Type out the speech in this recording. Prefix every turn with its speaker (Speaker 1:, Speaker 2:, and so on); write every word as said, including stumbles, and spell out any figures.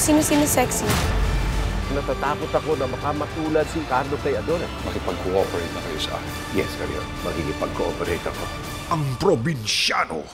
Speaker 1: sino-sino sexy.
Speaker 2: Natatakot ako na baka matulad si Carlo kay Adora.
Speaker 3: Makipag-cooperate na kayo sa akin.
Speaker 2: Yes, Mario. Makikipag-cooperate ako.
Speaker 4: Ang probinsyano.